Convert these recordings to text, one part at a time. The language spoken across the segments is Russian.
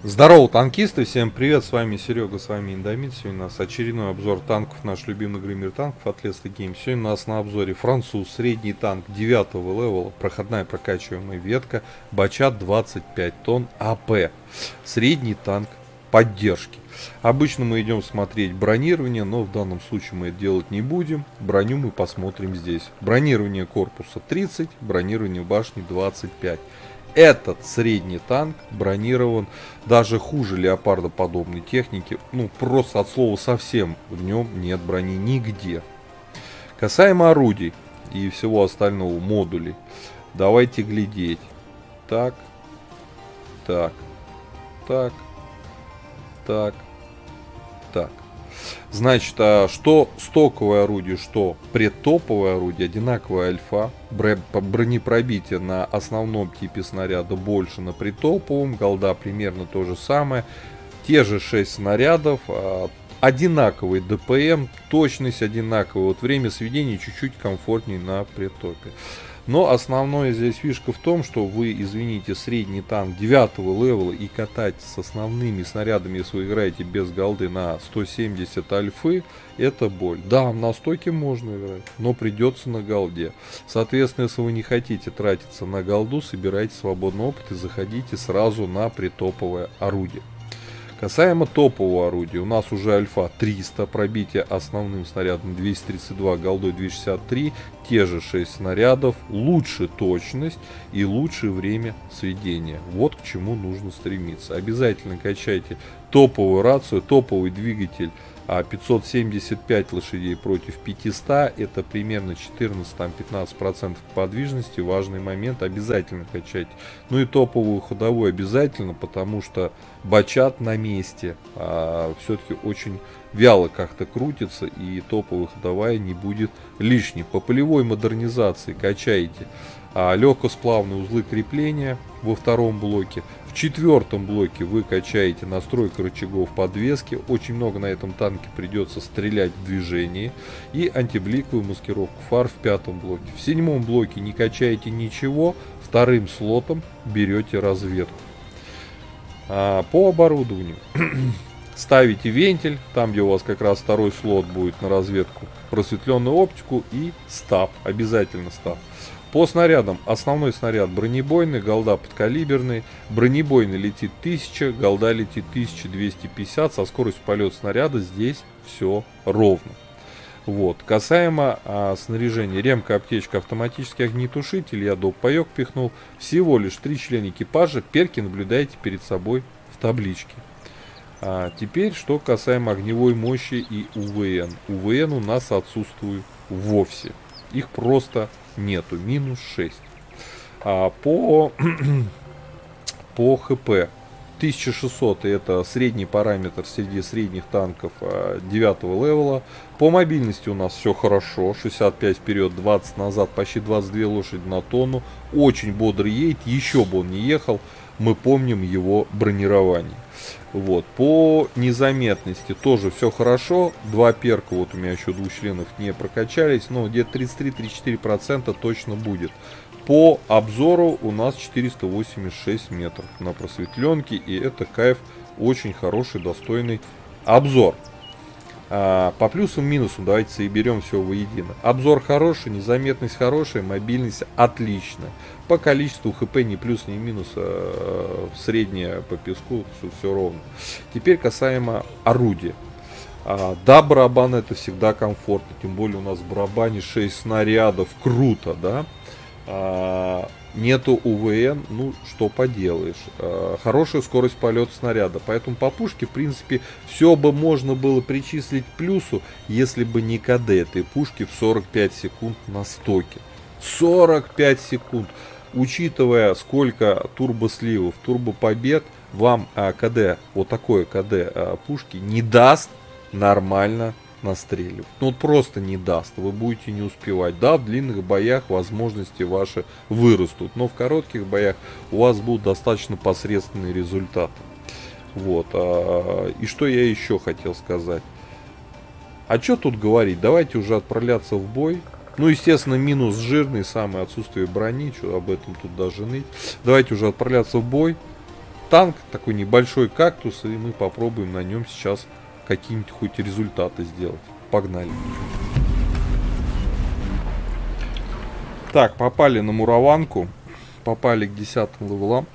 Здорово, танкисты, всем привет, с вами Серега, с вами Индомит. Сегодня у нас очередной обзор танков, наш любимый игры Мир танков от Let's Game. Сегодня у нас на обзоре француз, средний танк 9 левела, проходная прокачиваемая ветка, Бачат 25 тонн АП. Средний танк поддержки. Обычно мы идем смотреть бронирование, но в данном случае мы это делать не будем. Броню мы посмотрим здесь. Бронирование корпуса 30, бронирование башни 25. Этот средний танк бронирован даже хуже леопардоподобной техники. Ну, просто от слова совсем в нем нет брони нигде. Касаемо орудий и всего остального модулей. Давайте глядеть. Так. Так. Так. Так. Так. Значит, что стоковое орудие, что предтоповое орудие, одинаковая альфа, бронепробитие на основном типе снаряда больше на предтоповом, голда примерно то же самое, те же 6 снарядов, одинаковый ДПМ, точность одинаковая, вот время сведения чуть-чуть комфортнее на предтопе. Но основная здесь фишка в том, что вы, извините, средний танк 9 левела и катать с основными снарядами, если вы играете без голды на 170 альфы, это боль. Да, на стойке можно играть, но придется на голде. Соответственно, если вы не хотите тратиться на голду, собирайте свободный опыт и заходите сразу на притоповое орудие. Касаемо топового орудия, у нас уже альфа 300, пробитие основным снарядом 232, голдой 263, те же 6 снарядов, лучше точность и лучшее время сведения. Вот к чему нужно стремиться. Обязательно качайте топовую рацию, топовый двигатель 575 лошадей против 500, это примерно 14-15% подвижности, важный момент, обязательно качайте. Ну и топовую ходовую обязательно, потому что Бачат на месте все-таки очень вяло как-то крутится, и топовая ходовая не будет лишней. По полевой модернизации качайте легкосплавные узлы крепления во втором блоке. В четвертом блоке вы качаете настройку рычагов подвески. Очень много на этом танке придется стрелять в движении. И антибликовую маскировку фар в пятом блоке. В седьмом блоке не качаете ничего. Вторым слотом берете разведку. По оборудованию. Ставите вентиль, там где у вас как раз второй слот будет на разведку, просветленную оптику и стаб. Обязательно стаб. По снарядам. Основной снаряд бронебойный, голда подкалиберный. Бронебойный летит 1000, голда летит 1250. Со скоростью полета снаряда здесь все ровно. Вот. Касаемо снаряжения. Ремка, аптечка, автоматический огнетушитель. Я доп-паёк пихнул. Всего лишь 3 члена экипажа. Перки наблюдаете перед собой в табличке. Теперь, что касаемо огневой мощи и УВН. УВН у нас отсутствует вовсе. Их просто нету. Минус 6. По ХП 1600 это средний параметр среди средних танков 9 левела. По мобильности у нас все хорошо. 65 вперед, 20 назад, почти 22 лошади на тонну. Очень бодро едет. Еще бы он не ехал. Мы помним его бронирование. Вот. По незаметности тоже все хорошо. Два перка, вот у меня еще двух членов не прокачались, но где-то 33-34% точно будет. По обзору у нас 486 метров на просветленке, и это кайф, очень хороший, достойный обзор. По плюсам и минусам давайте соберем все воедино. Обзор хороший, незаметность хорошая, мобильность отличная. По количеству хп ни плюс, ни минус, средняя по песку, все ровно. Теперь касаемо орудия. Да, барабан это всегда комфортно, тем более у нас в барабане 6 снарядов, круто, да. Нету УВН, ну что поделаешь. Хорошая скорость полета снаряда. Поэтому по пушке, в принципе, все бы можно было причислить к плюсу, если бы не КД этой пушки в 45 секунд на стоке. 45 секунд. Учитывая, сколько турбосливов, турбопобед, вам КД, вот такое КД пушки не даст нормально настреливать. Ну вот просто не даст, вы будете не успевать. Да, в длинных боях возможности ваши вырастут, но в коротких боях у вас будут достаточно посредственные результаты. Вот. И что я еще хотел сказать. А что тут говорить? Давайте уже отправляться в бой. Ну, естественно, минус жирный, самое отсутствие брони, что об этом тут даже ныть. Давайте уже отправляться в бой. танк, такой небольшой кактус, и мы попробуем на нем сейчас какие-нибудь хоть результаты сделать. Погнали. Так, попали на мураванку. Попали к 10 левелам.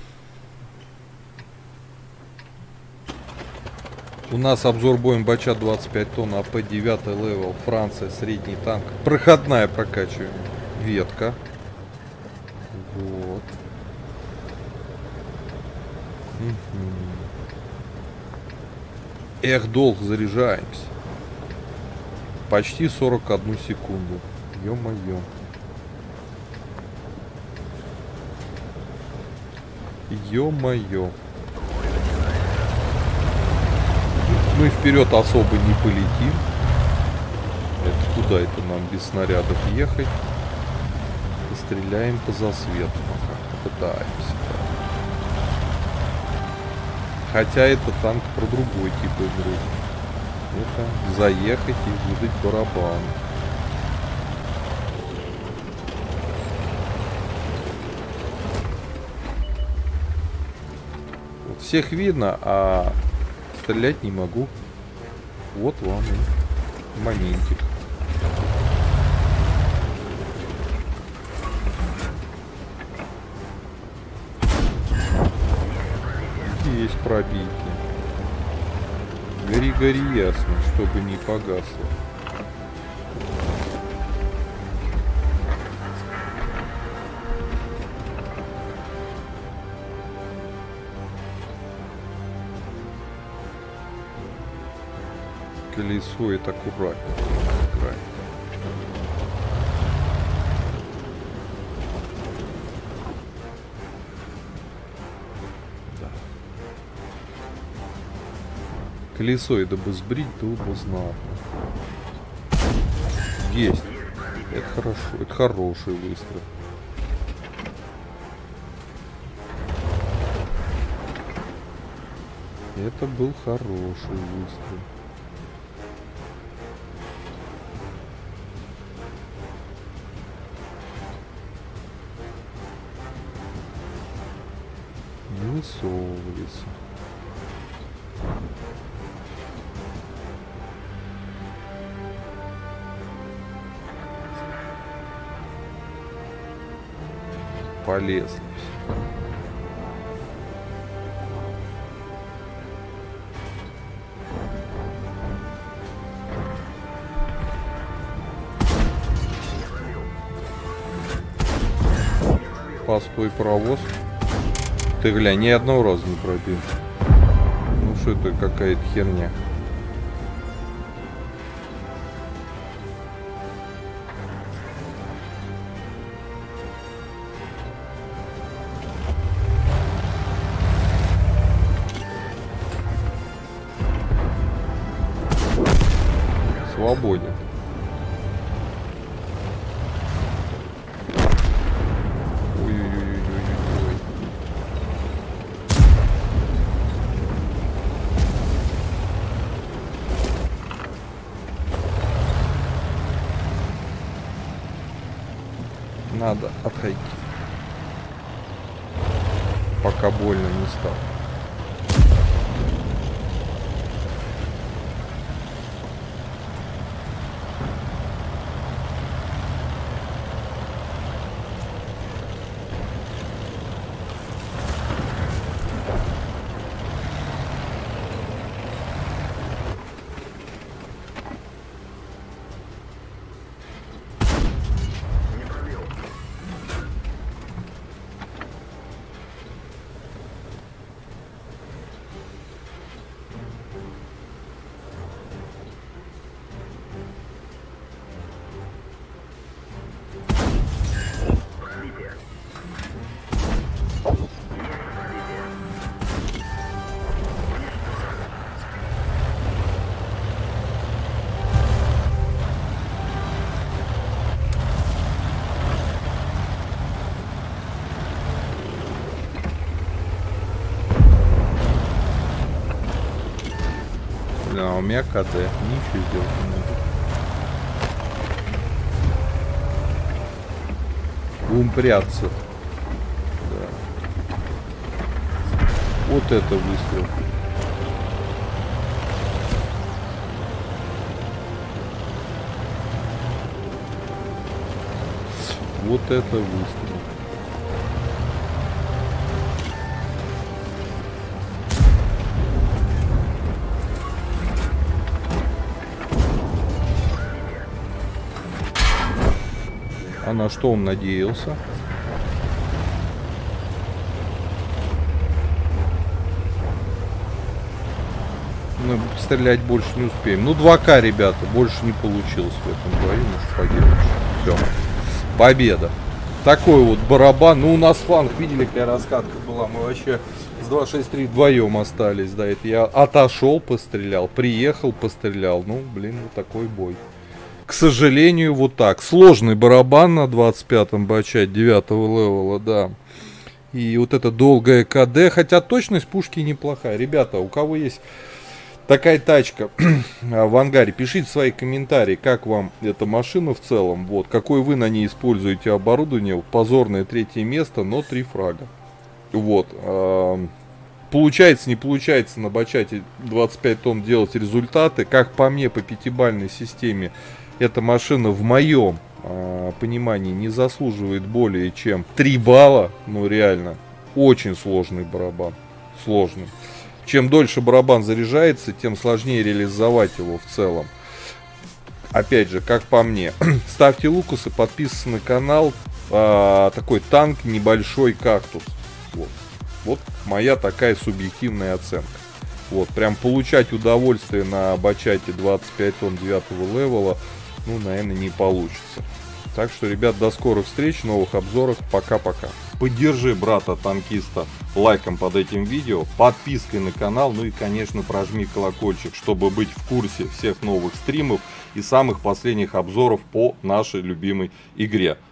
У нас обзор боем Бача 25 тонн, АП 9 левел, Франция, средний танк. Проходная прокачиваем. Ветка. Вот. Эх, долг, заряжаемся. Почти 41 секунду. Ё-моё. Ё-моё. Мы вперед особо не полетим. Это куда это нам без снарядов ехать? Постреляем по засвету пока. Попытаемся. Да. Хотя это танк про другой тип игры. Это заехать и выдать барабан. Вот всех видно, а стрелять не могу. Вот вам и моментик. Есть пробитие. Гори, гори ясно, чтобы не погасло. Колесо это аккуратно. Колесо это бы сбрить, был бы знатно. Есть. Это хорошо. Это хороший выстрел. Это был хороший выстрел. Не высовывается. Полезли все. Постой, паровоз. Ты глянь, ни одного раза не пробил. Ну что это какая-то херня. Свободен. Ой-ой-ой-ой-ой. Надо отойти. Пока больно не стало. А у меня КД. Ничего сделать не могу. Будем прятаться. Да. Вот это выстрел. Вот это выстрел. А на что он надеялся? Мы стрелять больше не успеем. Ну, 2К, ребята, больше не получилось в этом бою. Все. Победа. Такой вот барабан. Ну, у нас фланг, видели, какая раскатка была. Мы вообще с 2.6.3 вдвоем остались. Да, это я отошел, пострелял, приехал, пострелял. Ну, блин, вот такой бой. К сожалению, вот так. Сложный барабан на 25-м бачать 9-го левела, да. И вот это долгое КД. Хотя точность пушки неплохая. Ребята, у кого есть такая тачка в ангаре, пишите свои комментарии, как вам эта машина в целом. Вот, какое вы на ней используете оборудование. Позорное 3-е место, но 3 фрага. Вот. Получается, не получается на бачате 25 тонн делать результаты. Как по мне, по 5-бальной системе, эта машина в моем понимании не заслуживает более чем 3 балла. Ну, реально, очень сложный барабан. Сложный. Чем дольше барабан заряжается, тем сложнее реализовать его в целом. Опять же, как по мне. Ставьте лукасы, подписывайтесь на канал. Такой танк, небольшой кактус. Вот моя такая субъективная оценка. Вот, прям получать удовольствие на бачате 25 тонн 9-го левела, ну, наверное, не получится. Так что, ребят, до скорых встреч, в новых обзорах. Пока-пока. Поддержи брата-танкиста лайком под этим видео, подпиской на канал, ну и, конечно, прожми колокольчик, чтобы быть в курсе всех новых стримов и самых последних обзоров по нашей любимой игре.